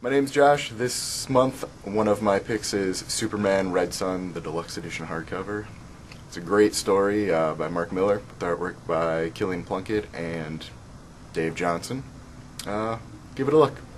My name's Josh. This month, one of my picks is Superman Red Sun, the deluxe edition hardcover. It's a great story by Mark Miller, with artwork by Killian Plunkett and Dave Johnson. Give it a look.